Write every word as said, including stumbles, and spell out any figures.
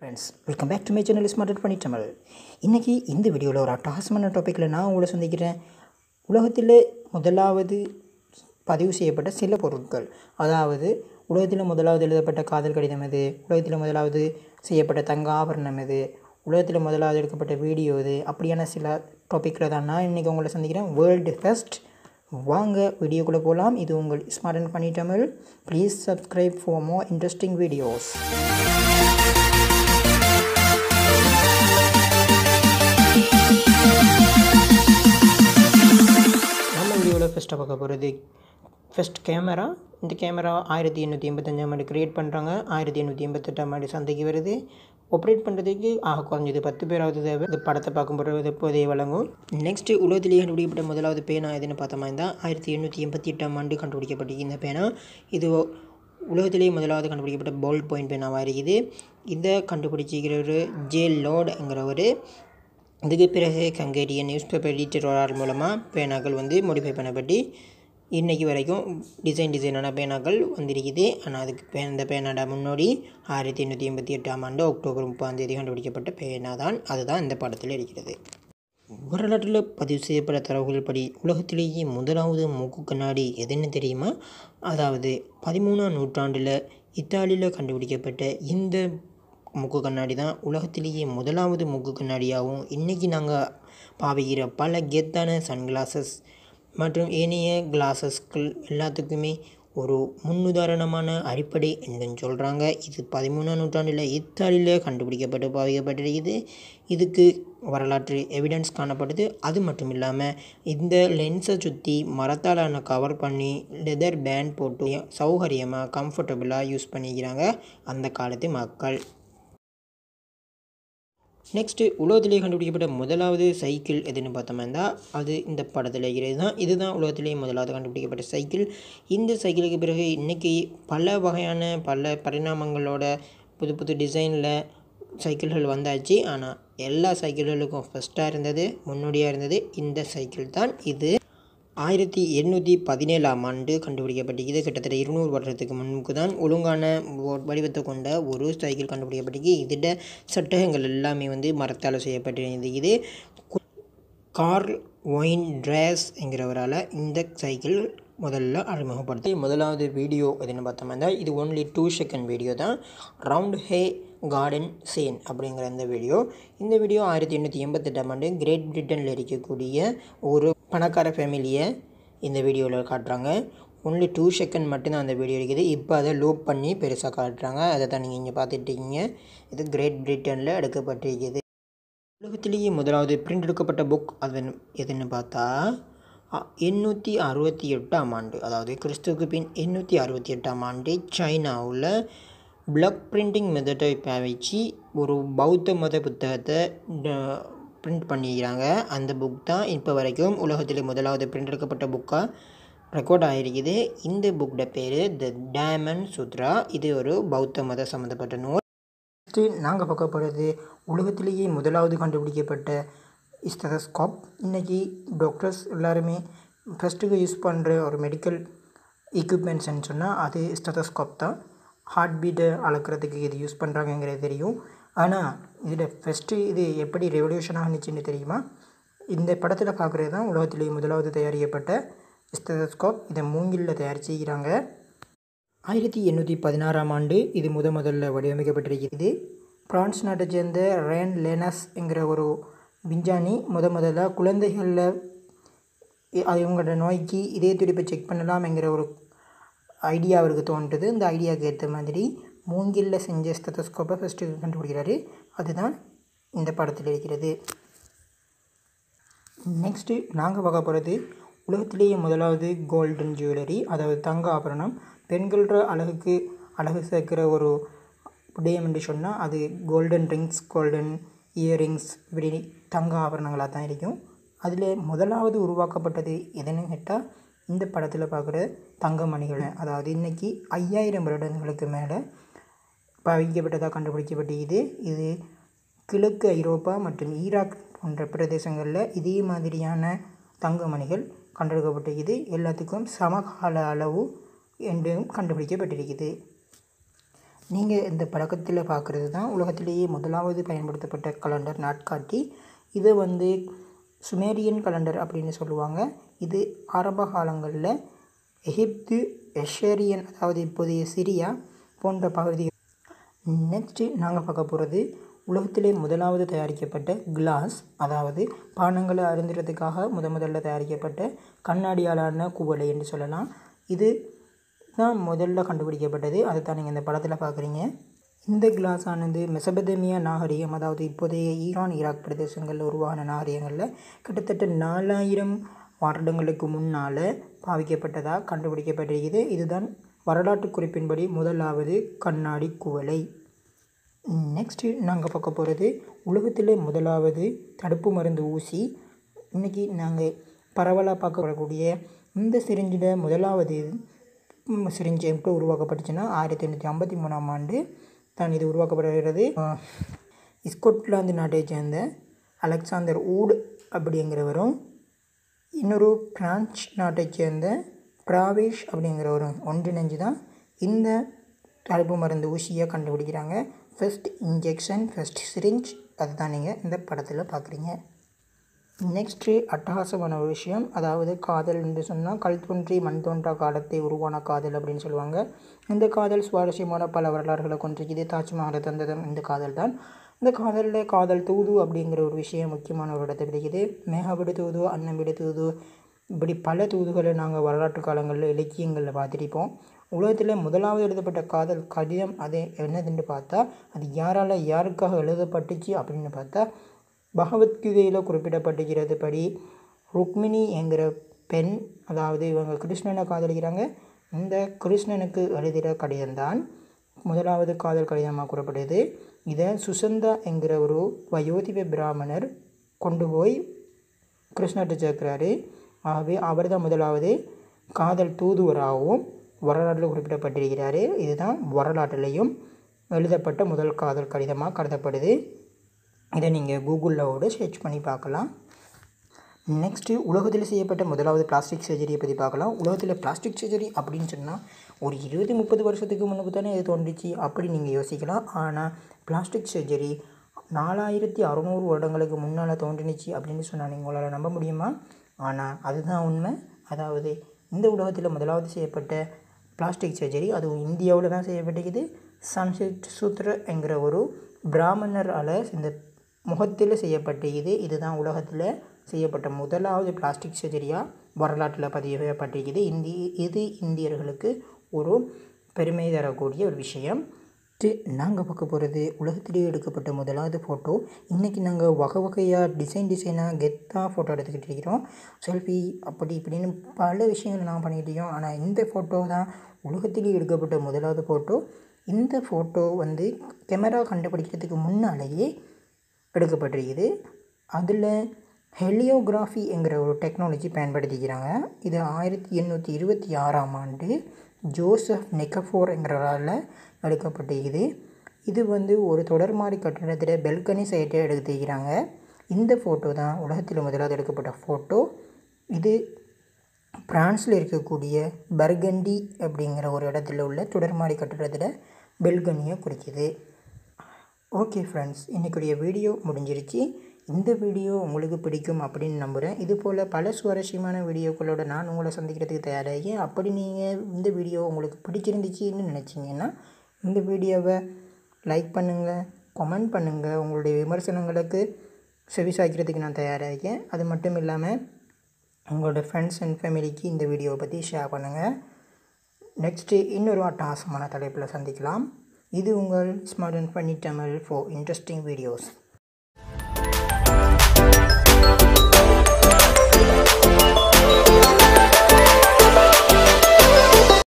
Friends, welcome back to my channel smart funny Tamil. இன்றைக்கி இந்த வீடியோவில் ஒரு அட்டகாசமான டாப்பிக்கில் நான் உங்களை சந்திக்கிறேன். உலகத்தில் முதலாவது பதிவு செய்யப்பட்ட சில பொருட்கள், அதாவது உலகத்தில் முதலாவது எழுதப்பட்ட காதல் கடிதம் எது, உலகத்தில் முதலாவது செய்யப்பட்ட தங்க ஆபரணம் எது, உலகத்தில் முதலாவது எடுக்கப்பட்ட வீடியோ இது, அப்படியான சில டாப்பிக்கில் தான் நான் இன்றைக்கி உங்களை சந்திக்கிறேன். World first. வாங்க வீடியோக்குள்ளே போகலாம். இது உங்கள் smart funny Tamil. Please subscribe for more interesting videos. ஃபஸ்ட்டாக பார்க்க போகிறது ஃபஸ்ட் கேமரா. இந்த கேமரா ஆயிரத்தி எண்ணூற்றி எண்பத்தஞ்சாம் ஆண்டு க்ரியேட் பண்ணுறாங்க. ஆயிரத்தி எண்ணூற்றி எண்பத்தெட்டாம் ஆண்டு சந்தைக்கு வருது. ஆப்ரேட் பண்ணுறதுக்கு ஆக குறைஞ்சது பத்து பேராவது தேவை. இந்த படத்தை பார்க்கும்போது இப்போதே வழங்கும். நெக்ஸ்ட்டு உலகத்திலேயே கண்டுபிடிக்கப்பட்ட முதலாவது பேனா எதுன்னு பார்த்தோமா இருந்தால் ஆயிரத்தி எண்ணூற்றி எண்பத்தி எட்டாம் ஆண்டு கண்டுபிடிக்கப்பட்ட இந்த பேனா இது உலகத்திலேயே முதலாவது கண்டுபிடிக்கப்பட்ட பால் பாயிண்ட் பேனாவாக இருக்குது. இதை கண்டுபிடிச்சிக்கிறவர் ஜே லார்டுங்கிறவர். இதுக்கு பிறகு ஹங்கேரியன் நியூஸ் பேப்பர் எடிட்டர் மூலமாக பேனாக்கள் வந்து மோடிஃபை பண்ணப்பட்டு இன்றைக்கி வரைக்கும் டிசைன் டிசைனான பேனாக்கள் வந்திருக்குது. ஆனால் அதுக்கு பே இந்த பேனாட முன்னோடி ஆயிரத்தி எண்ணூற்றி எண்பத்தி எட்டாம் ஆண்டு அக்டோபர் முப்பதாம் தேதி கண்டுபிடிக்கப்பட்ட பேனா தான். அதுதான் இந்த படத்தில் இருக்கிறது. வரலாற்றில் பதிவு செய்யப்பட்ட தரவுகள் படி உலகத்திலேயே முதலாவது மூக்கு கண்ணாடி எதுன்னு தெரியுமா? அதாவது பதிமூணாம் நூற்றாண்டில் இத்தாலியில் கண்டுபிடிக்கப்பட்ட இந்த மூக்கு கண்ணாடி தான் உலகத்திலேயே முதலாவது மூக்கு கண்ணாடியாகவும் இன்றைக்கி நாங்கள் பாவிக்கிற பல கெத்தான சன்கிளாஸஸ் மற்றும் ஏனைய கிளாஸஸ்கள் எல்லாத்துக்குமே ஒரு முன்னுதாரணமான அடிப்படை என்று சொல்கிறாங்க. இது பதிமூணாம் நூற்றாண்டில் இத்தாலியில் கண்டுபிடிக்கப்பட்டு பாவிக்கப்பட்டிருக்குது. இதுக்கு வரலாற்று எவிடன்ஸ் காணப்படுது. அது மட்டும் இல்லாமல் இந்த லென்ஸை சுற்றி மரத்தாலான கவர் பண்ணி லெதர் பேண்ட் போட்டு சௌகரியமாக கம்ஃபர்டபுளாக யூஸ் பண்ணிக்கிறாங்க அந்த காலத்து மக்கள். நெக்ஸ்ட்டு உலகத்திலேயே கண்டுபிடிக்கப்பட்ட முதலாவது சைக்கிள் எதுன்னு பார்த்தோம்னா இருந்தால் அது இந்த படத்தில் இருக்கிறது தான். இதுதான் உலகத்திலேயே முதலாவது கண்டுபிடிக்கப்பட்ட சைக்கிள். இந்த சைக்கிளுக்கு பிறகு இன்றைக்கி பல வகையான பல பரிணாமங்களோட புது புது டிசைனில் சைக்கிள்கள் வந்தாச்சு. ஆனால் எல்லா சைக்கிள்களுக்கும் ஃபஸ்ட்டாக இருந்தது, முன்னோடியாக இருந்தது இந்த சைக்கிள் தான். இது ஆயிரத்தி எண்ணூற்றி பதினேழாம் ஆண்டு கண்டுபிடிக்கப்பட்டிருக்குது. கிட்டத்தட்ட இருநூறு வருடத்துக்கு முன்புக்கு தான் ஒழுங்கான வடிவத்தை கொண்ட ஒரு சைக்கிள் கண்டுபிடிக்கப்பட்டிருக்கு. இதோட சட்டகங்கள் எல்லாமே வந்து மரத்தால் செய்யப்பட்டிருந்தது. கார்ல் ஒயின் ட்ராஸ் என்கிறவரால் இந்த சைக்கிள் முதல்ல அறிமுகப்படுத்தி முதலாவது வீடியோ எதுன்னு பார்த்தோம்னா இது ஒன்லி டூ செகண்ட் வீடியோ தான். ரவுண்ட் ஹே கார்டன் சேன் அப்படிங்கிற இந்த வீடியோ இந்த வீடியோ ஆயிரத்தி எண்ணூற்றி எண்பத்தெட்டாம் ஆண்டு கிரேட் பிரிட்டனில் இருக்கக்கூடிய ஒரு பணக்கார ஃபேமிலியை இந்த வீடியோவில் காட்டுறாங்க. ஒன்லி டூ செகண்ட் மட்டும்தான் அந்த வீடியோ இருக்குது. இப்போ அதை லூப் பண்ணி பெருசாக காட்டுறாங்க. அதை தான் நீங்கள் இங்கே பார்த்துட்ருக்கீங்க. இது கிரேட் பிரிட்டனில் எடுக்கப்பட்டிருக்குது. உலகத்திலேயே முதலாவது பிரிண்ட் எடுக்கப்பட்ட புக் அது எதுன்னு பார்த்தா எண்ணூற்றி அறுபத்தி எட்டாம் ஆண்டு அதாவது கிறிஸ்துவுக்கு பின் எண்ணூற்றி அறுபத்தி எட்டாம் ஆண்டு சைனாவில் பிளாக் பிரிண்டிங் மெத்தடை பாவிச்சு ஒரு பௌத்த மத புத்தகத்தை பிரிண்ட் பண்ணிக்கிறாங்க. அந்த புக் தான் இப்போ வரைக்கும் உலகத்தில் முதலாவது பிரிண்ட் எடுக்கப்பட்ட புக்காக ரெக்கார்ட் ஆகிருக்குது. இந்த புக்கோட பேர் த டைமண்ட் சூத்ரா. இது ஒரு பௌத்த மத சம்மந்தப்பட்ட நூல். நெக்ஸ்ட்டு நாங்கள் பார்க்க போகிறது உலகத்திலேயே முதலாவது கண்டுபிடிக்கப்பட்ட ஸ்டெதஸ்கோப். இன்றைக்கி டாக்டர்ஸ் எல்லாருமே ஃபஸ்ட்டுக்கு யூஸ் பண்ணுற ஒரு மெடிக்கல் எக்யூப்மெண்ட்ஸ்ன்னு சொன்னால் அது ஸ்டெதஸ்கோப் தான். ஹார்ட் பீட்டை அளக்கிறதுக்கு இது யூஸ் பண்ணுறாங்கங்கிறது தெரியும். ஆனால் இதில் ஃபஸ்ட்டு இது எப்படி ரெவல்யூஷன் ஆகிச்சுன்னு தெரியுமா? இந்த படத்தில் பார்க்குறது தான் உலகத்திலேயே முதலாவது தயாரிக்கப்பட்ட ஸ்டெதஸ்கோப். இதை மூங்கிலில் தயாரிச்சுக்கிறாங்க. ஆயிரத்தி எண்ணூற்றி பதினாறாம் ஆண்டு இது முத முதல்ல வடிவமைக்கப்பட்டிருக்கிறது. பிரான்ஸ் நாட்டை சேர்ந்த ரேன் லேனஸ் என்கிற ஒரு விஞ்ஞானி முத முதல்ல குழந்தைகளில் அவங்களோட நோய்க்கு இதய துடிப்பை செக் பண்ணலாம்ங்கிற ஒரு ஐடியா அவருக்கு தோன்றுது. இந்த ஐடியாவுக்கு ஏற்ற மாதிரி மூங்கிலில் செஞ்ச ஸ்டெதஸ்கோப்பை ஃபஸ்ட்டு கண்டுபிடிக்கிறாரு. அதுதான் இந்த படத்தில் இருக்கிறது. நெக்ஸ்ட்டு நாங்கள் பார்க்க போகிறது உலகத்திலேயே முதலாவது கோல்டன் ஜுவல்லரி, அதாவது தங்க ஆபரணம். பெண்களோட அழகுக்கு அழகு சேர்க்கிற ஒரு விடயம் என்று சொன்னால் அது கோல்டன் ரிங்ஸ், கோல்டன் இயரிங்ஸ், இப்படி தங்க ஆபரணங்களாக தான் இருக்கும். அதில் முதலாவது உருவாக்கப்பட்டது எதுன்னு கேட்டால் இந்த படத்தில் பார்க்குற தங்கமணிகள். அதாவது இன்றைக்கி ஐயாயிரம் வருடங்களுக்கு மேலே பாவிக்கப்பட்டதாக கண்டுபிடிக்கப்பட்டிருக்குது. இது கிழக்கு ஐரோப்பா மற்றும் ஈராக் போன்ற பிரதேசங்களில் இதே மாதிரியான தங்கமணிகள் கண்டெடுக்கப்பட்டிருக்குது. எல்லாத்துக்கும் சமகால அளவு என்றும் கண்டுபிடிக்கப்பட்டிருக்குது. நீங்கள் இந்த பழக்கத்தில் பார்க்குறது தான் உலகத்திலேயே முதலாவது பயன்படுத்தப்பட்ட கலண்டர் நாட்காட்டி. இதை வந்து சுமேரியன் கலண்டர் அப்படின்னு சொல்லுவாங்க. இது ஆரம்ப காலங்களில் எகிப்து, எஷேரியன் அதாவது இப்போதைய சிரியா போன்ற பகுதிகள். நெக்ஸ்ட்டு நாங்கள் பார்க்க போகிறது உலகத்திலே முதலாவது தயாரிக்கப்பட்ட கிளாஸ், அதாவது பானங்களை அருந்துறதுக்காக முத முதல்ல தயாரிக்கப்பட்ட கண்ணாடியாலான குவளை என்று சொல்லலாம். இது தான் முதல்ல கண்டுபிடிக்கப்பட்டது. அதை தான் நீங்கள் இந்த படத்தில் பார்க்குறீங்க. இந்த கிளாஸ் ஆனது மெசபதேமியா நாகரிகம், அதாவது இப்போதைய ஈரான் ஈராக் பிரதேசங்களில் உருவான நாகரிகங்களில் கிட்டத்தட்ட நாலாயிரம் வருடங்களுக்கு முன்னால் பாவிக்கப்பட்டதாக கண்டுபிடிக்கப்பட்டிருக்குது. இதுதான் வரலாற்று குறிப்பின்படி முதலாவது கண்ணாடி குவளை. நெக்ஸ்ட்டு நாங்கள் பார்க்க போகிறது உலகத்திலே முதலாவது தடுப்பு மருந்து ஊசி. இன்றைக்கி நாங்கள் பரவலாக பார்க்கக்கூடிய இந்த சிரிஞ்சில் முதலாவது சிரிஞ்சு எப்போ உருவாக்கப்பட்டுச்சுன்னா ஆயிரத்தி எண்ணூற்றி ஐம்பத்தி மூணாம் ஆண்டு தான் இது உருவாக்கப்படுகிறது. ஸ்கொட்லாந்து நாட்டை சேர்ந்த அலெக்சாந்தர் ஊட் அப்படிங்கிறவரும் இன்னொரு பிரான்ச் நாட்டை சேர்ந்த பிராவேஷ் அப்படிங்கிறவரும் ஒன்றிணைஞ்சு தான் இந்த தடுப்பு மருந்து ஊசியை கண்டுபிடிக்கிறாங்க. ஃபஸ்ட் இன்ஜெக்ஷன், ஃபஸ்ட் சிரிஞ்ச், அதுதான் நீங்கள் இந்த படத்தில் பார்க்குறீங்க. நெக்ஸ்ட்டு அட்டகாசமான ஒரு விஷயம், அதாவது காதல் என்று சொன்னால் கல் தோன்றி மண் தோன்றா காலத்தை உருவான காதல் அப்படின்னு சொல்லுவாங்க. இந்த காதல் சுவாரஸ்யமான பல வரலாறுகளை கொண்டிருக்குது. தாஜ்மஹாலை தந்ததும் இந்த காதல் தான். இந்த காதலில் காதல் தூது அப்படிங்கிற ஒரு விஷயம் முக்கியமான ஒரு இடத்தை பிடிக்குது. மேகவிடு தூது, அன்னவிடு தூது, இப்படி பல தூதுகளை நாங்கள் வரலாற்று காலங்களில் இலக்கியங்களில் பார்த்துருப்போம். உலகத்தில் முதலாவது எழுதப்பட்ட காதல் கடிதம் அது என்னதுன்னு பார்த்தா அது யாரால் யாருக்காக எழுதப்பட்டுச்சு அப்படின்னு பார்த்தா பகவத்கீதையில் குறிப்பிடப்பட்டிருக்கிறது படி ருக்மிணி என்கிற பெண், அதாவது இவங்க கிருஷ்ணனை காதலிக்கிறாங்க. இந்த கிருஷ்ணனுக்கு எழுதுகிற கடிதம்தான் முதலாவது காதல் கடிதமாக கூறப்படுது. இதை சுசந்தா என்கிற ஒரு வயோதிப பிராமணர் கொண்டு போய் கிருஷ்ணர்கிட்ட சேர்க்கிறாரு. ஆகவே அவர் தான் முதலாவது காதல் தூதுவராகவும் வரலாற்றில் குறிப்பிடப்பட்டிருக்கிறாரு. இதுதான் வரலாற்றிலையும் எழுதப்பட்ட முதல் காதல் கடிதமாக கருதப்படுது. இதை நீங்கள் கூகுளில் சர்ச் பண்ணி பார்க்கலாம். நெக்ஸ்ட்டு உலகத்தில் செய்யப்பட்ட முதலாவது பிளாஸ்டிக் சர்ஜரியை பற்றி பார்க்கலாம். உலகத்தில் பிளாஸ்டிக் சர்ஜரி அப்படின்னு சொன்னால் ஒரு இருபது முப்பது வருஷத்துக்கு முன்னுக்கு தானே இது தோன்றுச்சு அப்படி நீங்கள் யோசிக்கலாம். ஆனால் பிளாஸ்டிக் சர்ஜரி நாலாயிரத்தி அறநூறு வருடங்களுக்கு முன்னால் தோன்றினுச்சு அப்படின்னு சொன்னால் நீங்கள் உங்களால் நம்ப முடியுமா? ஆனால் அதுதான் உண்மை. அதாவது இந்த உலகத்தில் முதலாவது செய்யப்பட்ட பிளாஸ்டிக் சர்ஜரி அதுவும் இந்தியாவில் தான் செய்யப்பட்டிருக்குது. சன்சிட் சூத்ர என்கிற ஒரு பிராமணரால் இந்த முகத்தில் செய்யப்பட்டிருக்குது. இதுதான் உலகத்தில் செய்யப்பட்ட முதலாவது பிளாஸ்டிக் சர்ஜரியாக வரலாற்றில் பதியப்பட்டிருக்குது. இந்தி இது இந்தியர்களுக்கு ஒரு பெருமை தரக்கூடிய ஒரு விஷயம். நாங்கள் பார்க்க போகிறது உலகத்திலேயே எடுக்கப்பட்ட முதலாவது ஃபோட்டோ. இன்றைக்கி நாங்கள் வகை வகையாக டிசைன் டிசைனாக கெத்தாக ஃபோட்டோ எடுத்துக்கிட்டு இருக்கிறோம். செல்ஃபி அப்படி இப்படின்னு பல விஷயங்கள் நாங்கள் பண்ணிகிட்டு இருக்கோம். ஆனால் இந்த ஃபோட்டோ தான் உலகத்திலேயே எடுக்கப்பட்ட முதலாவது ஃபோட்டோ. இந்த ஃபோட்டோ வந்து கேமரா கண்டுபிடிக்கிறதுக்கு முன்னாலேயே எடுக்கப்பட்டிருக்குது. அதில் ஹெலியோகிராஃபி என்கிற ஒரு டெக்னாலஜி பயன்படுத்திக்கிறாங்க. இது ஆயிரத்தி எண்ணூற்றி இருபத்தி ஆறாம் ஆண்டு ஜோசப் நெக்கஃபோர் என்கிறவரால் எடுக்கப்பட்டிருக்குது. இது வந்து ஒரு தொடர் மாதிரி கட்டிடத்தில் பெல்கனி சைட்டை எடுத்துக்கிறாங்க. இந்த ஃபோட்டோ தான் உலகத்தில் முதலாவது எடுக்கப்பட்ட ஃபோட்டோ. இது பிரான்ஸில் இருக்கக்கூடிய பர்கண்டி அப்படிங்கிற ஒரு இடத்துல உள்ள தொடர் மாதிரி கட்டிடத்தில் பெல்கனியை குறிக்குது. ஓகே ஃப்ரெண்ட்ஸ், இன்றைக்குரிய வீடியோ முடிஞ்சிருச்சு. இந்த வீடியோ உங்களுக்கு பிடிக்கும் அப்படின்னு நம்புகிறேன். இது போல் பல சுவாரஸ்யமான வீடியோக்களோட நான் உங்களை சந்திக்கிறதுக்கு தயாராகி, அப்படி நீங்கள் இந்த வீடியோ உங்களுக்கு பிடிச்சிருந்துச்சின்னு நினச்சிங்கன்னா இந்த வீடியோவை லைக் பண்ணுங்கள், கமெண்ட் பண்ணுங்கள். உங்களுடைய விமர்சனங்களுக்கு செவிசாய்க்கிறதுக்கு நான் தயாராகேன். அது மட்டும் இல்லாமல் உங்களோட ஃப்ரெண்ட்ஸ் அண்ட் ஃபேமிலிக்கு இந்த வீடியோவை பற்றி ஷேர் பண்ணுங்கள். நெக்ஸ்ட்டு இன்னொரு அட்டகாசமான தலைப்பில் சந்திக்கலாம். இது உங்கள் smart and funny Tamil for interesting videos.